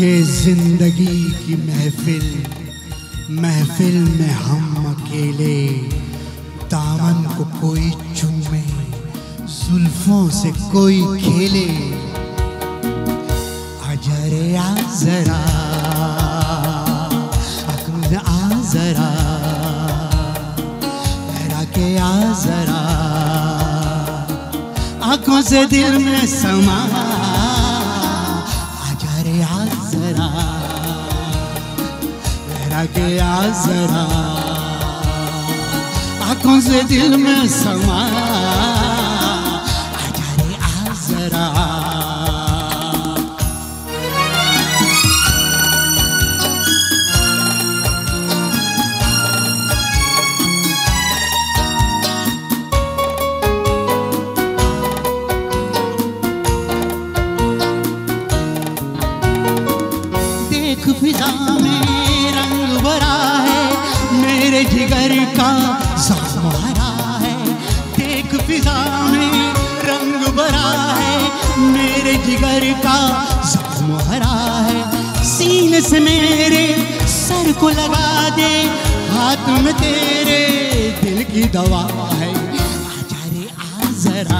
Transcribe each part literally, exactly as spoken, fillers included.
ये जिंदगी की महफिल, महफिल में हम अकेले, दामन को कोई चूमे, जुल्फों से कोई खेले। आजा रे आ जरा, अक्ल आ जरा, लहरा के आ जरा, आंखों से दिल में समा। आजा रे आ जरा, लहरा के आ जरा, आंखों से दिल में समा। आजा रे आ जरा। देख फिजा में रंग भरा है, मेरे जिगर का ज़ख्म हरा है। देख फिजा में रंग भरा है, मेरे जिगर का ज़ख्म हरा है। सीने से मेरे सर को लगा दे, हाथ में तेरे दिल की दवा है। आजा रे आ जरा,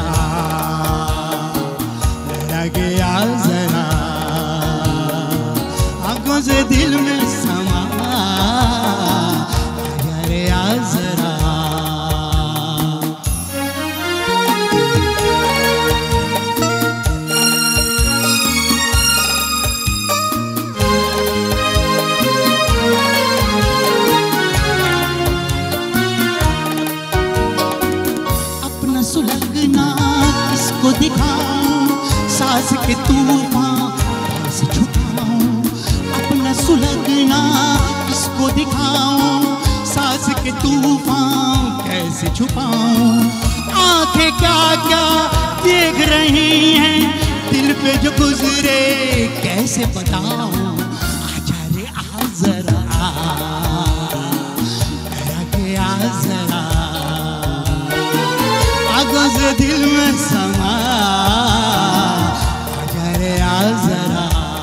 लगे आ जरा, आंखों से दिल में समा। आजा रे आ जरा। अपना सुलगना किसको दिखाऊं, सांस के तूफान कैसे छुपाऊं। अपना सुलगना किसको दिखाऊं, सांस के तूफान कैसे छुपाऊं। आंखें क्या क्या देख रही हैं, दिल पे जो गुजरे कैसे बताऊं। आजा रे आ जरा, लगे आ जरा, आंखों से दिल में समा। आजा रे आ जरा।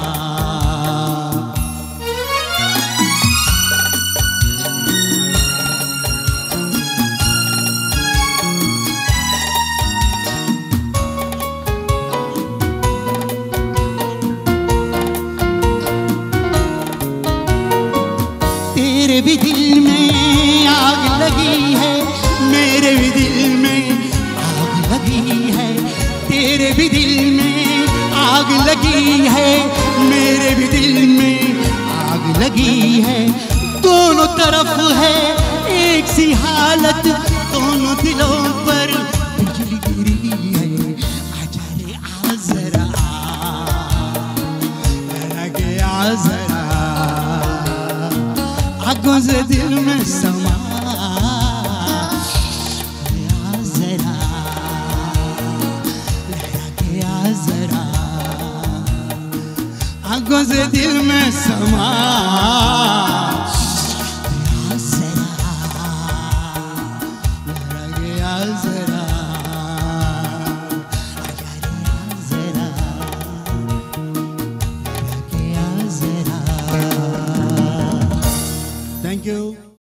तेरे भी दिल में आग लगी है, मेरे भी दिल में आग लगी है। तेरे भी दिल में आग लगी है, मेरे भी दिल में आग लगी है। दोनों तरफ है एक सी हालत, दोनों दिलों पर बिजली गिरी है। आजा रे आ जरा, लगे आ जरा, आंखों से दिल में समा। आ जरा, लहरा के आ जरा, आंखों से दिल में समा।